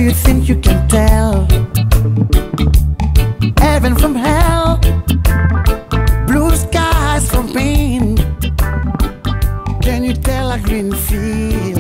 you think you can tell heaven from hell, blue skies from pain? Can you tell a green field